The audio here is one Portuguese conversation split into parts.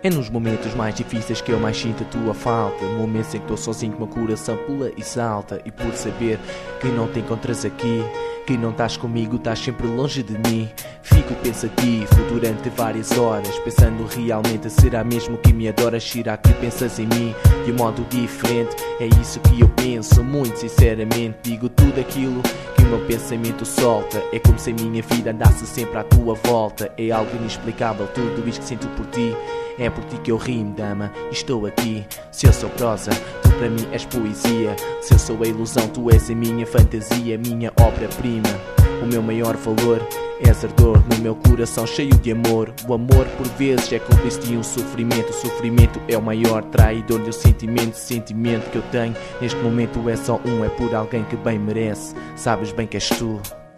É nos momentos mais difíceis que eu mais sinto a tua falta. Momentos em que estou sozinho, que o meu coração pula e salta. E por saber que não te encontras aqui, que não estás comigo, estás sempre longe de mim, fico pensativo durante várias horas, pensando realmente, será mesmo que me adoras? Será que pensas em mim de um modo diferente? É isso que eu penso, muito sinceramente. Digo tudo aquilo que o meu pensamento solta. É como se a minha vida andasse sempre à tua volta. É algo inexplicável tudo isto que sinto por ti. É por ti que eu rimo, dama, e estou aqui. Se eu sou prosa, tu para mim és poesia. Se eu sou a ilusão, tu és a minha fantasia, minha obra-prima. O meu maior valor és ardor no meu coração cheio de amor. O amor por vezes é cúmplice de um sofrimento. O sofrimento é o maior traidor do sentimento. O sentimento que eu tenho neste momento é só um, é por alguém que bem merece. Sabes bem que és tu.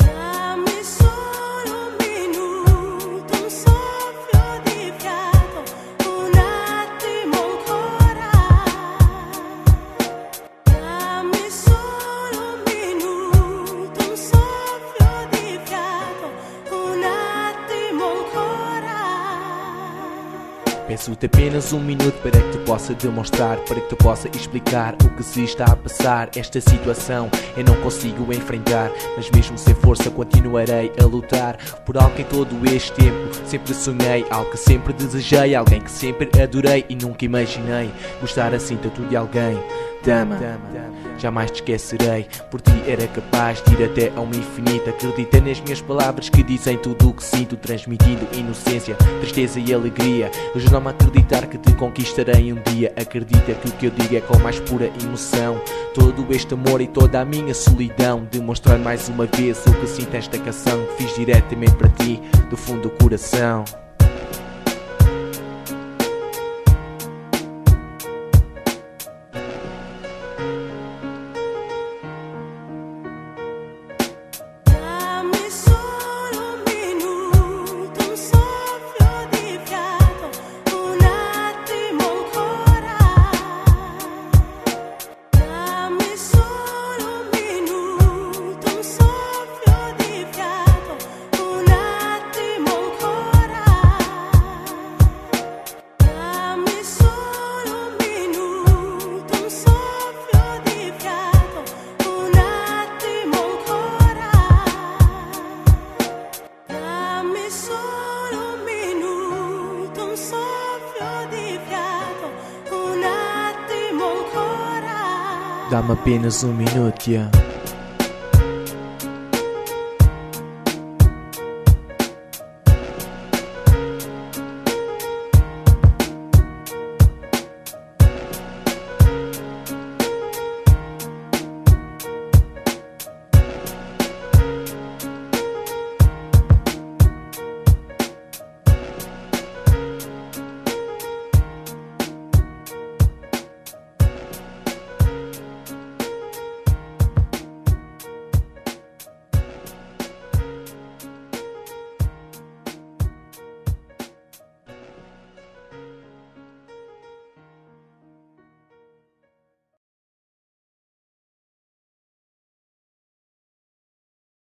Peço-te apenas um minuto para que te possa demonstrar, para que te possa explicar o que se está a passar. Esta situação eu não consigo enfrentar, mas mesmo sem força continuarei a lutar por algo que em todo este tempo sempre sonhei, algo que sempre desejei, alguém que sempre adorei e nunca imaginei gostar assim tanto de alguém. Dama, jamais te esquecerei, por ti era capaz de ir até ao infinito. Acredita nas minhas palavras que dizem tudo o que sinto, transmitindo inocência, tristeza e alegria. Ajuda-me a acreditar que te conquistarei um dia. Acredita que o que eu digo é com mais pura emoção. Todo este amor e toda a minha solidão, demonstrar mais uma vez o que sinto esta canção que fiz diretamente para ti, do fundo do coração. Dá-me apenas um minuto, yeah.